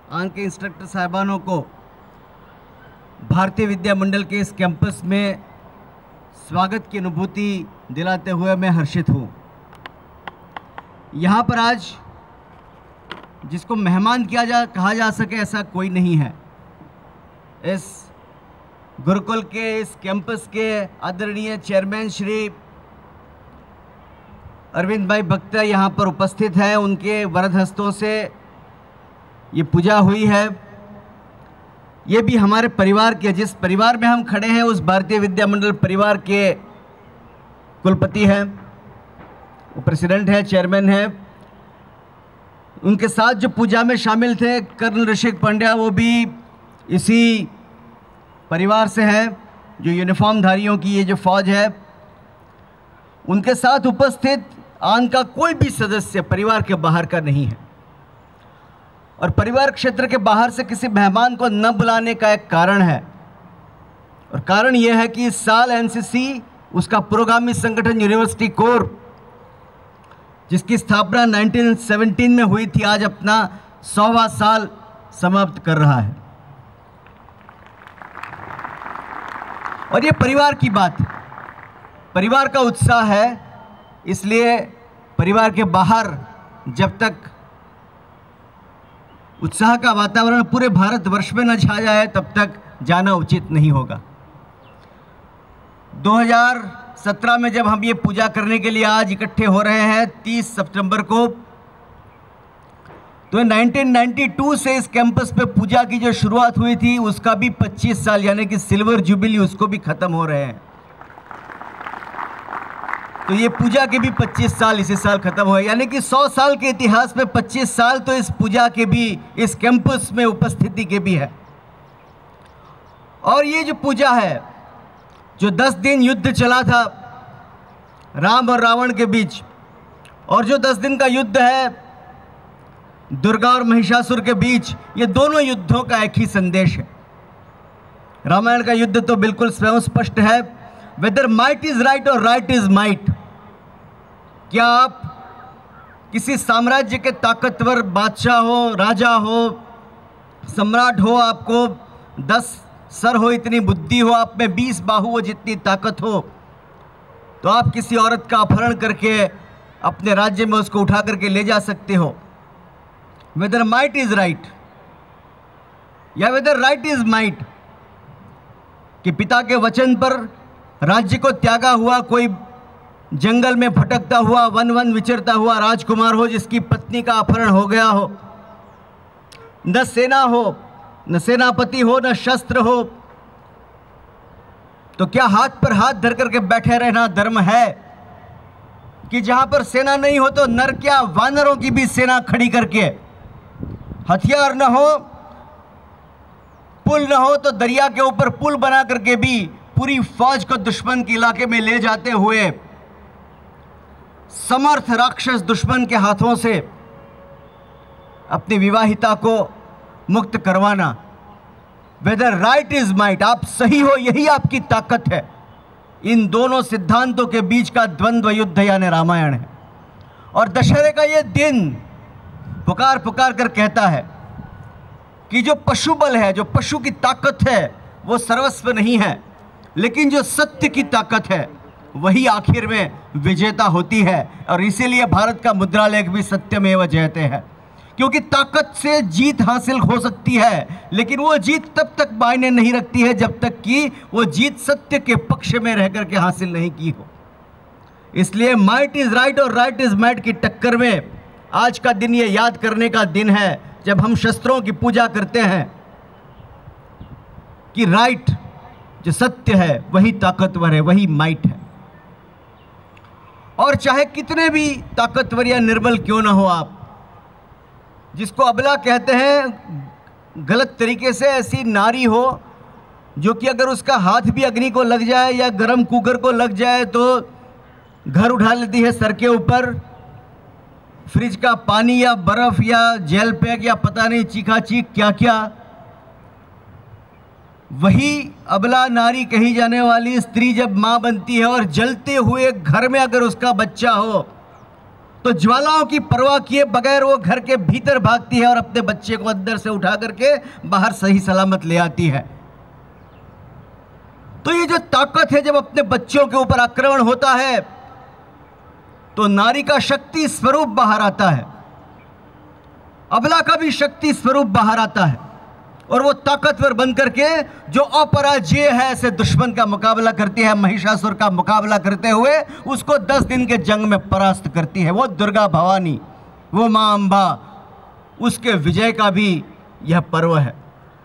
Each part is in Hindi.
आन के इंस्ट्रक्टर साहिबानों को भारतीय विद्या मंडल के इस कैंपस में स्वागत की अनुभूति दिलाते हुए मैं हर्षित हूँ। यहाँ पर आज जिसको मेहमान कहा जा सके ऐसा कोई नहीं है। इस गुरुकुल के इस कैंपस के आदरणीय चेयरमैन श्री अरविंद भाई भक्त यहाँ पर उपस्थित हैं। उनके वरद हस्तों से ये पूजा हुई है। ये भी हमारे परिवार के, जिस परिवार में हम खड़े हैं उस भारतीय विद्या मंडल परिवार के कुलपति हैं, वो प्रेसिडेंट है, चेयरमैन है। उनके साथ जो पूजा में शामिल थे कर्नल ऋषिक पांड्या, वो भी इसी परिवार से है। जो यूनिफॉर्म धारियों की ये जो फौज है, उनके साथ उपस्थित आन का कोई भी सदस्य परिवार के बाहर का नहीं है। और परिवार क्षेत्र के बाहर से किसी मेहमान को न बुलाने का एक कारण है, और कारण यह है कि इस साल एनसीसी, उसका पुरोगामी संगठन यूनिवर्सिटी कोर, जिसकी स्थापना 1917 में हुई थी, आज अपना 100वां साल समाप्त कर रहा है। और ये परिवार की बात है, परिवार का उत्साह है। इसलिए परिवार के बाहर जब तक उत्साह का वातावरण पूरे भारतवर्ष में न छा जाए तब तक जाना उचित नहीं होगा। 2017 में जब हम ये पूजा करने के लिए आज इकट्ठे हो रहे हैं 30 सितंबर को, तो 1992 से इस कैंपस पे पूजा की जो शुरुआत हुई थी उसका भी 25 साल यानी कि सिल्वर जुबली उसको भी खत्म हो रहे हैं। तो ये पूजा के भी 25 साल इसी साल खत्म हुए, यानी कि 100 साल के इतिहास में 25 साल तो इस पूजा के भी, इस कैंपस में उपस्थिति के भी है। और ये जो पूजा है, जो 10 दिन युद्ध चला था राम और रावण के बीच, और जो 10 दिन का युद्ध है दुर्गा और महिषासुर के बीच, ये दोनों युद्धों का एक ही संदेश है। रामायण का युद्ध तो बिल्कुल स्वयं स्पष्ट है, वेदर माइट इज राइट और राइट इज माइट। क्या आप किसी साम्राज्य के ताकतवर बादशाह हो, राजा हो, सम्राट हो, आपको 10 सर हो, इतनी बुद्धि हो, आप में 20 बाहु हो, जितनी ताकत हो, तो आप किसी औरत का अपहरण करके अपने राज्य में उसको उठा करके ले जा सकते हो। वेदर माइट इज राइट या वेदर राइट इज माइट, कि पिता के वचन पर राज्य को त्यागा हुआ कोई जंगल में भटकता हुआ, वन वन विचरता हुआ राजकुमार हो, जिसकी पत्नी का अपहरण हो गया हो, न सेना हो, न सेनापति हो, न शस्त्र हो, तो क्या हाथ पर हाथ धर करके बैठे रहना धर्म है? कि जहां पर सेना नहीं हो तो नर क्या, वानरों की भी सेना खड़ी करके, हथियार न हो, पुल न हो तो दरिया के ऊपर पुल बना करके भी पूरी फौज को दुश्मन के इलाके में ले जाते हुए समर्थ राक्षस दुश्मन के हाथों से अपनी विवाहिता को मुक्त करवाना। वेदर राइट इज माइट, आप सही हो, यही आपकी ताकत है। इन दोनों सिद्धांतों के बीच का द्वंद्व युद्ध यानी रामायण है। और दशहरे का ये दिन पुकार पुकार कर कहता है कि जो पशु बल है, जो पशु की ताकत है, वो सर्वस्व नहीं है, लेकिन जो सत्य की ताकत है वही आखिर में विजेता होती है। और इसीलिए भारत का मुद्रा लेख भी सत्यमेव जयते है, क्योंकि ताकत से जीत हासिल हो सकती है, लेकिन वो जीत तब तक मायने नहीं रखती है जब तक कि वो जीत सत्य के पक्ष में रह करके हासिल नहीं की हो। इसलिए माइट इज राइट और राइट इज माइट की टक्कर में आज का दिन ये याद करने का दिन है, जब हम शस्त्रों की पूजा करते हैं कि राइट, जो सत्य है, वही ताकतवर है, वही माइट है। और चाहे कितने भी ताकतवर या निर्बल क्यों ना हो आप, जिसको अबला कहते हैं गलत तरीके से, ऐसी नारी हो जो कि अगर उसका हाथ भी अग्नि को लग जाए या गरम कुकर को लग जाए तो घर उठा लेती है सर के ऊपर, फ्रिज का पानी या बर्फ या जेल पैक या पता नहीं चीखा चीख क्या क्या। वही अबला नारी कही जाने वाली स्त्री जब माँ बनती है और जलते हुए घर में अगर उसका बच्चा हो तो ज्वालाओं की परवाह किए बगैर वो घर के भीतर भागती है और अपने बच्चे को अंदर से उठा करके बाहर सही सलामत ले आती है। तो ये जो ताकत है, जब अपने बच्चों के ऊपर आक्रमण होता है तो नारी का शक्ति स्वरूप बाहर आता है, अबला का भी शक्ति स्वरूप बाहर आता है, और वो ताकतवर बनकर के जो अपराजेय है ऐसे दुश्मन का मुकाबला करती है, महिषासुर का मुकाबला करते हुए उसको 10 दिन के जंग में परास्त करती है। वो दुर्गा भवानी, वो मां अंबा, उसके विजय का भी यह पर्व है।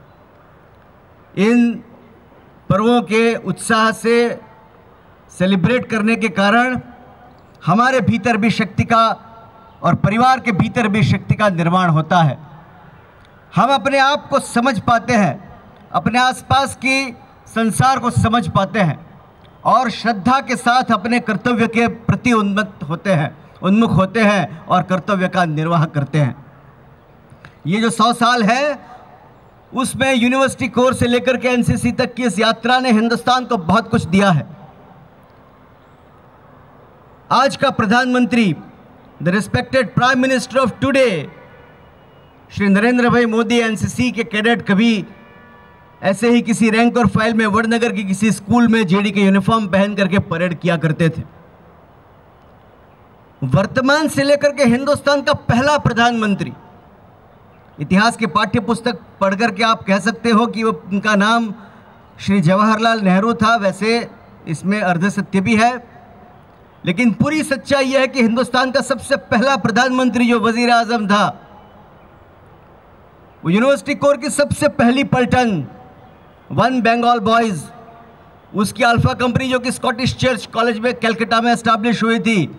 इन पर्वों के उत्साह से सेलिब्रेट करने के कारण हमारे भीतर भी शक्ति का और परिवार के भीतर भी शक्ति का निर्माण होता है। हम अपने आप को समझ पाते हैं, अपने आसपास की संसार को समझ पाते हैं और श्रद्धा के साथ अपने कर्तव्य के प्रति उन्मुख होते हैं और कर्तव्य का निर्वाह करते हैं। ये जो 100 साल है उसमें यूनिवर्सिटी कोर्स से लेकर के एनसीसी तक की इस यात्रा ने हिंदुस्तान को बहुत कुछ दिया है। आज का प्रधानमंत्री, the respected prime minister of today, Shri Narendra Bhai Modi, NCC के कैडेट कभी ऐसे ही किसी रैंक और फाइल में वडनगर की किसी स्कूल में जेडी के यूनिफॉर्म पहन करके परेड किया करते थे। वर्तमान से लेकर के हिंदुस्तान का पहला प्रधानमंत्री, इतिहास की पाठ्य पुस्तक पढ़ करके आप कह सकते हो कि उनका नाम श्री जवाहरलाल नेहरू था, वैसे इसमें अर्ध सत्य भी है, लेकिन पूरी सच्चाई यह है कि हिंदुस्तान का सबसे पहला प्रधानमंत्री जो वजीर आजम था, वो यूनिवर्सिटी कोर की सबसे पहली पलटन, वन बंगाल बॉयज, उसकी अल्फा कंपनी जो कि स्कॉटिश चर्च कॉलेज में कलकत्ता में एस्टैब्लिश हुई थी,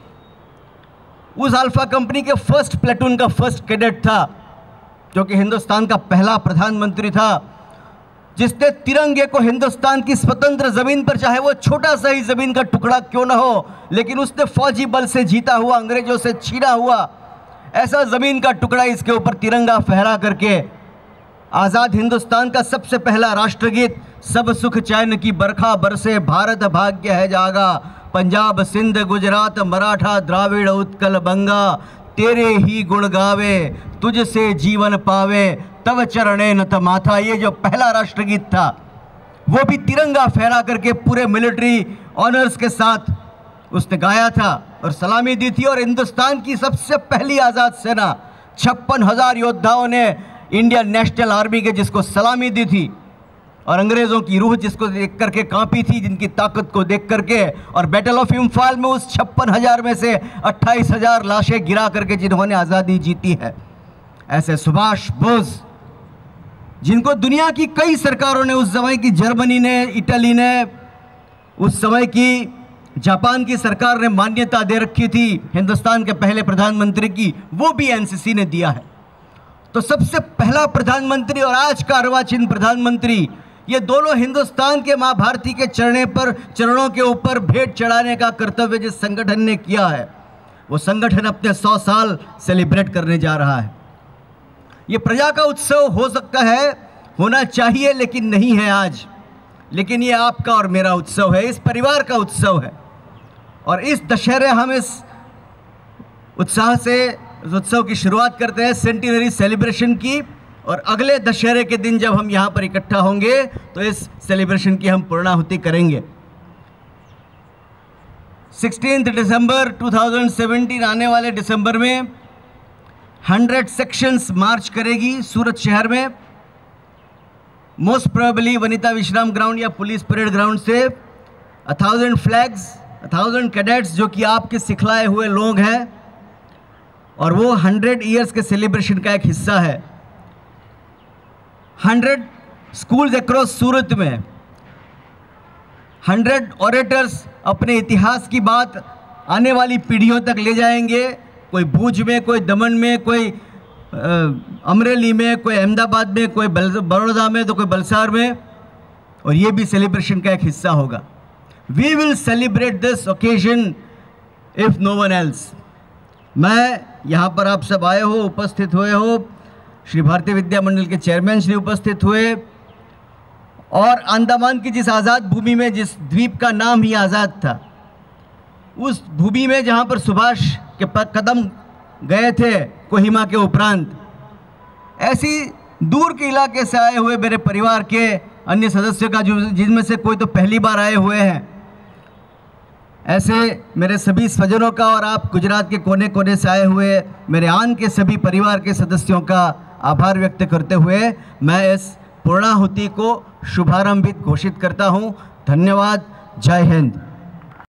उस अल्फा कंपनी के फर्स्ट प्लेटून का फर्स्ट कैडेट था, जो कि हिंदुस्तान का पहला प्रधानमंत्री था, जिसने तिरंगे को हिंदुस्तान की स्वतंत्र जमीन पर, चाहे वो छोटा सा ही जमीन का टुकड़ा क्यों ना हो, लेकिन उसने फौजी बल से जीता हुआ, अंग्रेजों से छीना हुआ ऐसा जमीन का टुकड़ा इसके ऊपर तिरंगा फहरा करके आज़ाद हिंदुस्तान का सबसे पहला राष्ट्रगीत, सब सुख चैन की बरखा बरसे भारत भाग्य है जागा, पंजाब सिंध गुजरात मराठा द्राविड़ उत्कल बंगा, तेरे ही गुण गावे तुझसे जीवन पावे तब चरणे नत माथा, ये जो पहला राष्ट्रगीत था वो भी तिरंगा फहरा करके पूरे मिलिट्री ऑनर्स के साथ उसने गाया था और सलामी दी थी। और हिंदुस्तान की सबसे पहली आज़ाद सेना 56,000 योद्धाओं ने इंडियन नेशनल आर्मी के जिसको सलामी दी थी, और अंग्रेज़ों की रूह जिसको देख करके कांपी थी, जिनकी ताकत को देख करके, और बैटल ऑफ इम्फाल में उस 56,000 में से 28,000 लाशें गिरा करके जिन्होंने आज़ादी जीती है, ऐसे सुभाष बोस, जिनको दुनिया की कई सरकारों ने, उस समय की जर्मनी ने, इटली ने, उस समय की जापान की सरकार ने मान्यता दे रखी थी हिंदुस्तान के पहले प्रधानमंत्री की, वो भी एनसीसी ने दिया है। तो सबसे पहला प्रधानमंत्री और आज का अर्वाचीन प्रधानमंत्री, ये दोनों हिंदुस्तान के माँ भारती के चरणों के ऊपर भेंट चढ़ाने का कर्तव्य जिस संगठन ने किया है, वो संगठन अपने 100 साल सेलिब्रेट करने जा रहा है। ये प्रजा का उत्सव हो सकता है, होना चाहिए, लेकिन नहीं है आज। लेकिन ये आपका और मेरा उत्सव है, इस परिवार का उत्सव है। और इस दशहरे हम इस उत्साह से इस उत्सव की शुरुआत करते हैं, सेंटेनरी सेलिब्रेशन की, और अगले दशहरे के दिन जब हम यहाँ पर इकट्ठा होंगे तो इस सेलिब्रेशन की हम पूर्णाहुति करेंगे। 16 दिसंबर 2017 आने वाले दिसंबर में 100 सेक्शंस मार्च करेगी सूरत शहर में, मोस्ट प्रोबेबली वनिता विश्राम ग्राउंड या पुलिस परेड ग्राउंड से 1000 फ्लैग्स, 1000 कैडेट्स जो कि आपके सिखलाए हुए लोग हैं, और वो 100 ईयर्स के सेलिब्रेशन का एक हिस्सा है। 100 स्कूल्स अक्रॉस सूरत में 100 ऑरेटर्स अपने इतिहास की बात आने वाली पीढ़ियों तक ले जाएंगे, कोई भूज में, कोई दमन में, कोई अमरेली में, कोई अहमदाबाद में, कोई बड़ौदा में, तो कोई बलसार में, और ये भी सेलिब्रेशन का एक हिस्सा होगा। We will celebrate this occasion if no one else. मैं यहाँ पर आप सब आए हो, उपस्थित हुए हो, श्री भारतीय विद्या मंडल के चेयरमैन श्री उपस्थित हुए, और अंडमान की जिस आज़ाद भूमि में, जिस द्वीप का नाम ही आज़ाद था, उस भूमि में जहाँ पर सुभाष के कदम गए थे कोहिमा के उपरांत। ऐसी दूर के इलाके से आए हुए मेरे परिवार के अन्य सदस्यों का, जो जिनमें से कोई तो पहली बार आए हुए हैं, ऐसे मेरे सभी स्वजनों का और आप गुजरात के कोने कोने से आए हुए मेरे आन के सभी परिवार के सदस्यों का आभार व्यक्त करते हुए मैं इस पूर्णाहुति को शुभारंभित घोषित करता हूं। धन्यवाद। जय हिंद।